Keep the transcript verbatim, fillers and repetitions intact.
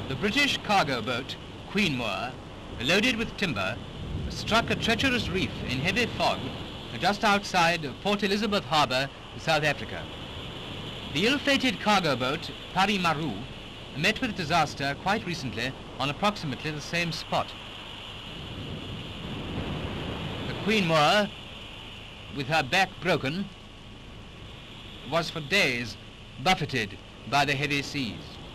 The British cargo boat, Queenmoor, loaded with timber, struck a treacherous reef in heavy fog just outside Port Elizabeth Harbour, South Africa. The ill-fated cargo boat, Paris Maru, met with disaster quite recently on approximately the same spot. The Queenmoor, with her back broken, was for days buffeted by the heavy seas.